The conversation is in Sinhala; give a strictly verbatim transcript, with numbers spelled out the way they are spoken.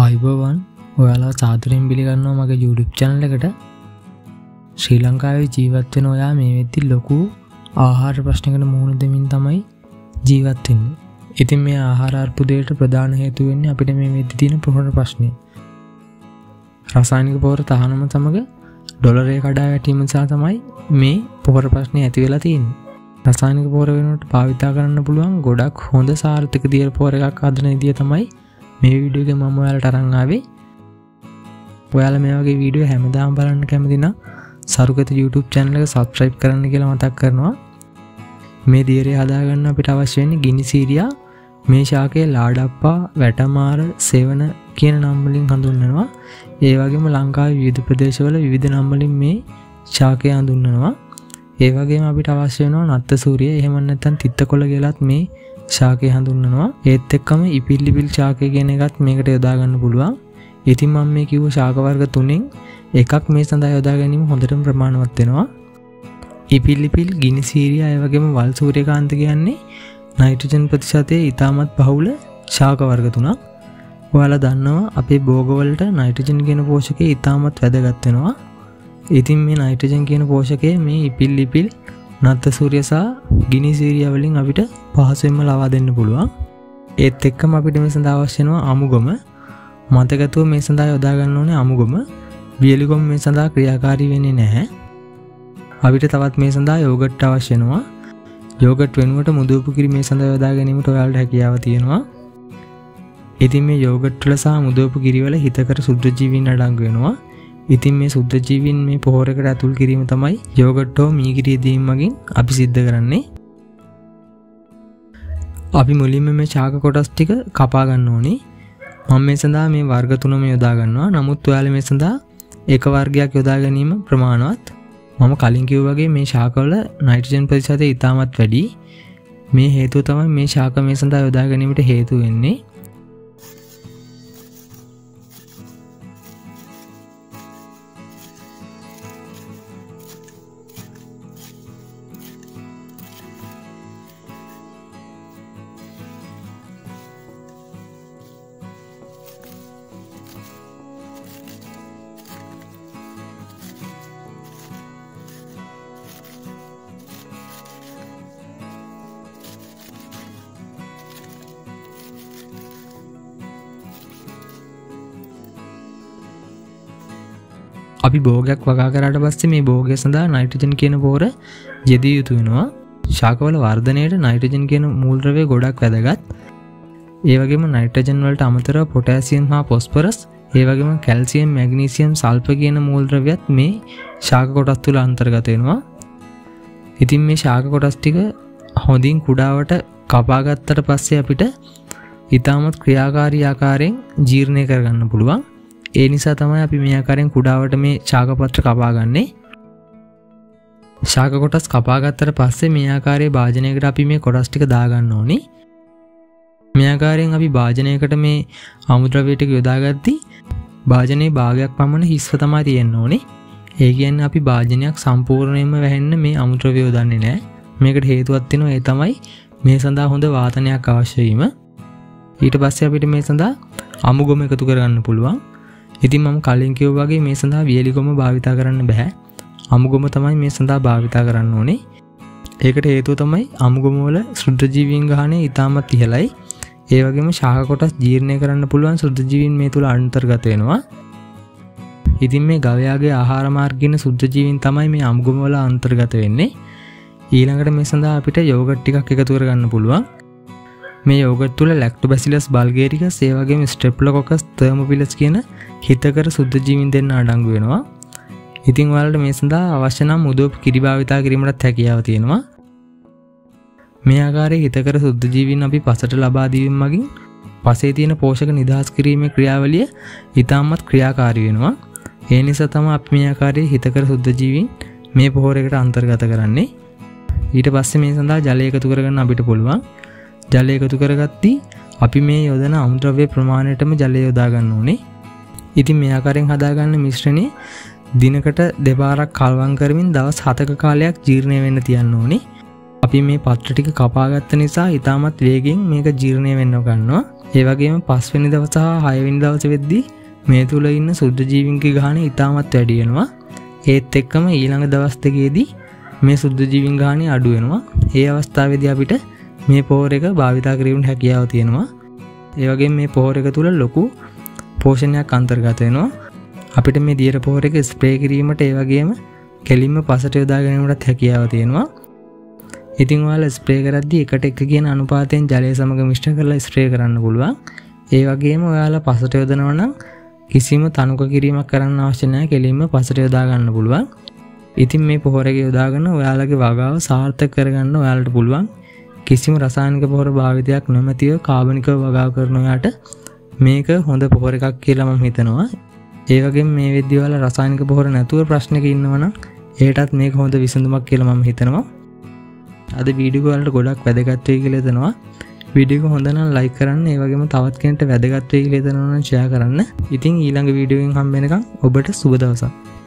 ආයුබෝවන් ඔයාලා සාදරයෙන් පිළිගන්නවා මගේ YouTube channel එකට. ශ්‍රී ලංකාවේ ජීවත් වෙන ඔයා මේ වෙද්දි ලොකු ආහාර ප්‍රශ්නයකට මුහුණ දෙමින් තමයි ජීවත් වෙන්නේ. ඉතින් මේ ආහාර අර්බුදයට ප්‍රධාන හේතුව වෙන්නේ අපිට මේ වෙද්දි තියෙන ප්‍රමුඛ ප්‍රශ්නේ. රසායනික පොහොර තහනම සමග ඩොලරය කඩා වැටීම නිසා තමයි මේ පොහොර ප්‍රශ්නේ ඇති වෙලා තියෙන්නේ. රසායනික පොහොර වෙනුවට භාවිතා කරන්න පුළුවන් ගොඩක් හොඳ සාර්ථක දියර පොහොර එකක් හදන විදිය තමයි මේ වීඩියෝ එක මම ඔයාලට අරන් ආවේ. ඔයාලා මේ වගේ වීඩියෝ හැමදාම බලන්න කැමති නම් සරුගත YouTube channel එක subscribe කරන්න කියලා මතක් කරනවා. මේ දියරේ හදාගන්න අපිට අවශ්‍ය වෙන්නේ ගිනි සීරියා, මේ ශාකයේ ලාඩප්පා, වැටමාර, සෙවන කියන නම් වලින් හඳුන්වනවා. ඒ වගේම ලංකාවේ විවිධ ප්‍රදේශවල විවිධ නම් වලින් මේ ශාකය හඳුන්වනවා. ඒ වගේම අපිට අවශ්‍ය වෙනවා නත්ත සූරිය, එහෙම නැත්නම් තිත්තකොළ කියලාත් මේ ශාකය හඳුන්වනවා. ඒත් එක්කම ඉපිල්ලිපිල් ශාකය කියන එකත් මේකට යොදා ගන්න පුළුවන්. ඉතින් මම මේ කිව්ව ශාක වර්ග තුනෙන් එකක් මේ සඳහා යොදා ගැනීම හොඳටම ප්‍රමාණවත් වෙනවා. ඉපිල්ලිපිල්, ගිනි සීරියා, ඒ වගේම වල් සූර්යකාන්ත කියන්නේ නයිට්‍රජන් ප්‍රතිශතයේ ඉතාමත් බහුල ශාක වර්ග තුනක්. ඔයාලා දන්නවා අපේ භෝගවලට නයිට්‍රජන් කියන පෝෂකය ඉතාමත් වැදගත් වෙනවා. ඉතින් මේ නයිට්‍රජන් කියන පෝෂකය මේ ඉපිල්ලිපිල්, නත්ත සූර්ය සහ ගිනි සීරියා වලින් අපිට පහසුවෙන්ම ලබා දෙන්න පුළුවන්. ඒත් එක්කම අපිට මේ සඳහා අවශ්‍ය වෙනවා අමුගොම. මතකතුව මේ සඳහා යොදා ගන්න ඕනේ අමුගොම. වියලිගොම මේ සඳහා ක්‍රියාකාරී වෙන්නේ නැහැ. අපිට තවත් මේ සඳහා යෝගට් අවශ්‍ය වෙනවා. යෝගට් වෙනුවට මුදවපු කිරි මේ සඳහා යොදා ගැනීමට ඔයාලට හැකියාව තියෙනවා. ඉතින් මේ යෝගට් වල සහ මුදවපු කිරි වල හිතකර සුද්ධජීවීන් අඩංගු වෙනවා. ඉතින් මේ සුද්ධජීවීන් මේ පොහොරකට ඇතුල් කිරීම තමයි යෝගට් හෝ මීගිරිය දීම මගින් අපි සිද්ධ කරන්නේ. අපි මුලින්ම මේ ශාක කොටස් ටික කපා ගන්න ඕනේ. මම මේ සඳහා මේ වර්ග තුනම යොදා ගන්නවා. නමුත් ඔයාලා මේ සඳහා එක වර්ගයක් යොදා ගැනීම ප්‍රමාණවත්. මම කලින් කිව්වා වගේ මේ ශාකවල නයිට්‍රජන් ප්‍රතිශතය ඉතාමත් වැඩි. මේ හේතුව තමයි මේ ශාක මේ සඳහා යොදා ගැනීමට හේතු වෙන්නේ. අපි භෝගයක් වගා කරාට පස්සේ මේ භෝගය සඳහා නයිට්‍රජන් කියන පොහොර යෙදිය යුතු වෙනවා. ශාකවල වර්ධනයට නයිට්‍රජන් කියන මූලද්‍රව්‍ය ගොඩක් වැදගත්. ඒ වගේම නයිට්‍රජන් වලට අමතරව පොටෑසියම් හා ෆොස්ෆරස්, ඒ වගේම කැල්සියම්, මැග්නීසියම්, සල්ෆර් කියන මූලද්‍රව්‍යත් මේ ශාක කොටස් තුල අන්තර්ගත වෙනවා. ඉතින් මේ ශාක කොටස් ටික හොඳින් කුඩාවට කපා ගත්තට පස්සේ අපිට ඊටමත් ක්‍රියාකාරී ආකාරයෙන් ජීර්ණය කරගන්න පුළුවන්. ඒ නිසා තමයි අපි මේ ආකාරයෙන් කුඩාවට මේ ශාක පත්‍ර කපා ගන්නෙ. ශාක කොටස් කපා ගත්තට පස්සේ මේ ආකාරයේ භාජනයකට අපි මේ කොටස් ටික දා ගන්න ඕනේ. මේ ආකාරයෙන් අපි භාජනයකට මේ අමුද්‍රව්‍ය ටික යොදාගද්දී භාජනයේ භාගයක් පමණ හිස්ව තමයි තියෙන්න ඕනේ. ඒ කියන්නේ අපි භාජනයක් සම්පූර්ණයෙන්ම වැහෙන්න මේ අමුද්‍රව්‍ය යොදන්නේ නැහැ. මේකට හේතුවක් තියෙනවා. ඒ තමයි මේ සඳහා හොඳ වාතනයක් අවශ්‍ය වීම. ඊට පස්සේ අපිට මේ සඳහා අමුගොම එකතු කරගන්න පුළුවන්. ඉතින් මම කලින් කිව්වා වගේ මේ සඳහා වියලිගොම භාවිතා කරන්න බෑ. අමුගොම තමයි මේ සඳහා භාවිතා කරන්න ඕනේ. ඒකට හේතුව තමයි අමුගොම වල සුද්ධජීවීන් ගාණය ඉතාමත් ඉහළයි. ඒ වගේම ශාක කොටස් ජීර්ණය කරන්න පුළුවන් සුද්ධජීවීන් මේ තුල අන්තර්ගත වෙනවා. ඉතින් මේ ගවයාගේ ආහාර මාර්ගයේ සුද්ධජීවීන් තමයි මේ අමුගොම වල අන්තර්ගත වෙන්නේ. ඊළඟට මේ සඳහා අපිට යෝගට් ටිකක් එකතු කරගන්න පුළුවන්. මේ යෝගට් තුල ලැක්ටෝබැසිලස් බල්ගේරිකස්, ඒ වගේම ස්ට්‍රෙප්ටෝකොකස් තර්මෝෆිලස් කියන හිතකර සුද්ධජීවීන් දෙන්න අඩංගු වෙනවා. ඉතින් ඔයාලට මේ සඳහා අවශ්‍ය නම් මුදවපු කිරි භාවිතා කිරීමටත් හැකියාව තියෙනවා. මේ ආකාරයේ හිතකර සුද්ධජීවීන් අපි පසට ලබා දීම මගින් පසේ තියෙන පෝෂක නිදහස් කිරීමේ ක්‍රියාවලිය ඉතාමත් ක්‍රියාකාරී වෙනවා. ඒ නිසා තමයි අපි මේ ආකාරයේ හිතකර සුද්ධජීවීන් මේ පොහොරයකට අන්තර්ගත කරන්නේ. ඊට පස්සේ මේ සඳහා ජලය එකතු කරගන්න අපිට පුළුවන්. ජලය එකතු කරගත්තී අපි මේ යොදන අමුද්‍රව්‍ය ප්‍රමාණයටම ජලය යොදා ගන්න ඕනේ. ඉතින් මේ ආකාරයෙන් හදාගන්න මිශ්‍රණය දිනකට දෙපාරක් කල්වම් කරමින් දවස් හතක කාලයක් ජීර්ණය වෙන්න තියන්න ඕනේ. අපි මේ පත්‍ර ටික කපාගත්ත නිසා ඉතාමත් වේගෙන් මේක ජීර්ණය වෙන්න ගන්නවා. ඒ වගේම පස්වෙනි දවස සහ හයවෙනි දවස වෙද්දී මේ තුල ඉන්න සුද්ධ ජීවීන්ගේ ගාණය ඉතාමත් වැඩි වෙනවා. ඒත් එක්කම ඊළඟ දවස් දෙකේදී මේ සුද්ධ ජීවීන් ගාණය අඩු වෙනවා. ඒ අවස්ථාවේදී අපිට මේ පොහොර එක භාවිතා කිරීමට හැකියාව තියෙනවා. ඒ වගේම මේ පොහොර එක තුල ලොකු පෝෂණයක් අන්තර්ගත වෙනවා. අපිට මේ දියර පොහොර එක ස්ප්‍රේ කිරීමට ඒ වගේම කෙලින්ම පසට යොදා ගැනීමට හැකියාව තියෙනවා. ඉතින් ඔයාලා ස්ප්‍රේ කරද්දී එකට එක කියන අනුපාතයෙන් ජලය සමග මිශ්‍ර කරලා ස්ප්‍රේ කරන්න පුළුවන්. ඒ වගේම ඔයාලා පසට යොදනවා නම් කිසිම තනුක කිරීමක් කරන්න අවශ්‍ය නැහැ. කෙලින්ම පසට යොදා ගන්න පුළුවන්. ඉතින් මේ පොහොර එක යොදාගෙන ඔයාලගේ වගාව සාර්ථක කරගන්න ඔයාලට පුළුවන්. කිසිම රසායනික පොහොර භාවිතයක් නොමැතිව කාබනිකව වගාව කරන ඔයාට මේක හොඳ පොහොර එකක් කියලා මම හිතනවා. ඒ වගේම මේ වෙද්දී ඔයාලා රසායනික පොහොර නැතුව ප්‍රශ්නක ඉන්නවනම් ඒකටත් මේක හොඳ විසඳුමක් කියලා මම හිතනවා. අද වීඩියෝ වලට ගොඩක් වැදගත් වෙයි කියලා හිතනවා. වීඩියෝ එක හොඳ නම් ලයික් කරන්න. ඒ වගේම තවත් කෙනෙක්ට වැදගත් වෙයි කියලා හිතනවා නම් ෂෙයා කරන්න. ඉතින් ඊළඟ වීඩියෝ එකෙන් හම්බ වෙනකම් ඔබට සුබ දවසක්.